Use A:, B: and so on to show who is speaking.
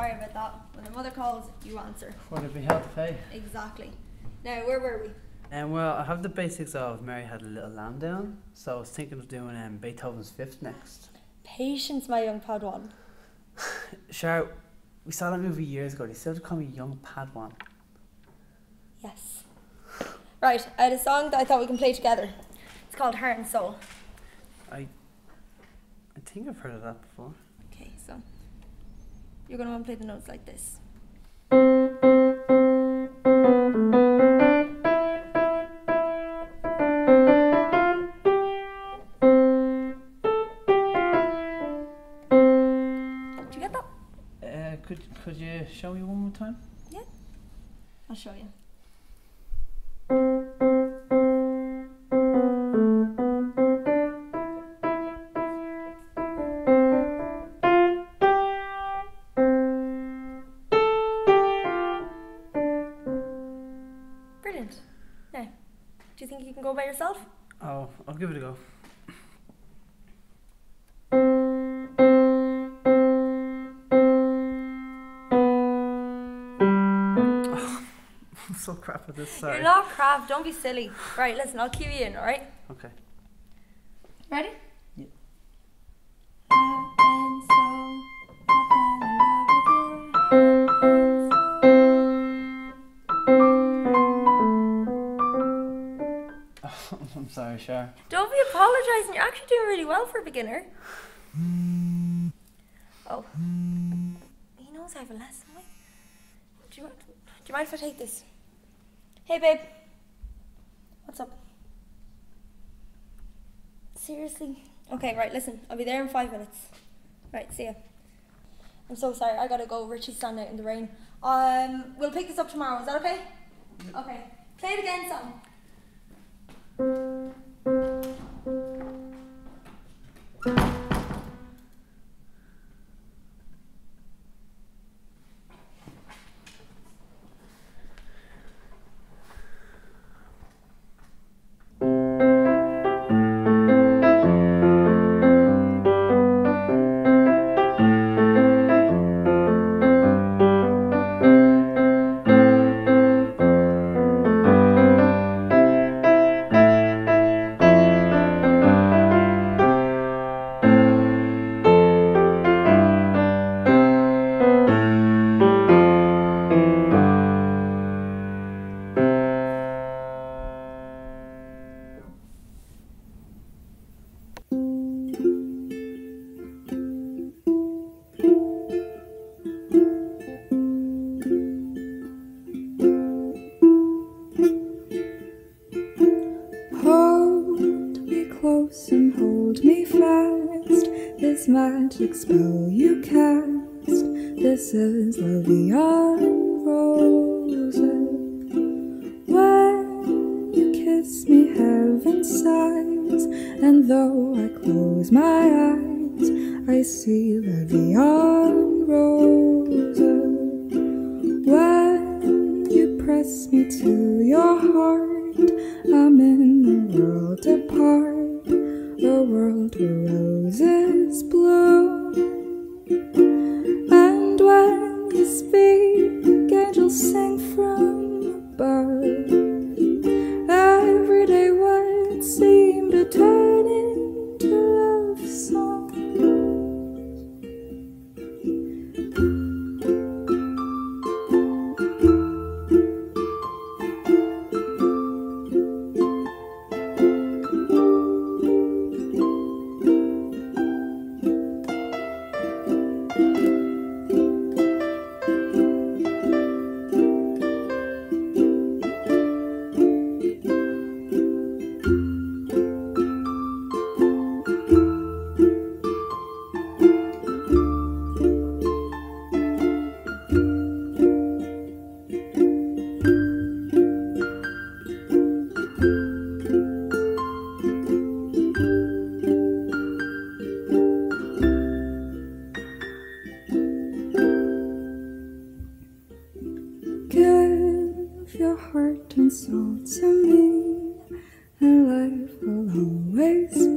A: sorry about that. When the mother calls, you answer.
B: Would it be hell to pay?
A: Exactly. Now, where were we?
B: Well, I have the basics of Mary Had a Little Lamb down, so I was thinking of doing Beethoven's Fifth next.
A: Patience, my young Padawan.
B: Char, we saw that movie years ago. They still call me Young Padawan.
A: Yes. Right, I had a song that I thought we can play together. It's called Heart and Soul.
B: I think I've heard of that before.
A: Okay, so you're going to want to play the notes like this. Did you get that?
B: Could you show me one more time?
A: Yeah, I'll show you. Brilliant. Now, do you think you can go by yourself?
B: Oh, I'll give it a go. I'm so crap at this, sorry.
A: You're not crap, don't be silly. Right, listen, I'll cue you in, alright?
B: Okay.
A: Ready?
B: Yeah. I'm sorry, Char.
A: Don't be apologising, you're actually doing really well for a beginner. Oh. He knows I have a lesson. Do you mind if I take this? Hey babe. What's up? Seriously? Okay, right, listen, I'll be there in 5 minutes. Right, see ya. I'm so sorry, I gotta go. Richie's standing out in the rain. We'll pick this up tomorrow, is that okay? Okay. Play it again, Sam.
C: And hold me fast, this magic spell you cast. This is love beyond roses. When you kiss me, heaven sighs, and though I close my eyes, I see love beyond roses. When you press me to your heart, I'm in a world apart. A world where roses bloom. And when you speak, angels sing from above. Everyday words seem to turn into love songs. Give your heart and soul to me, and life will always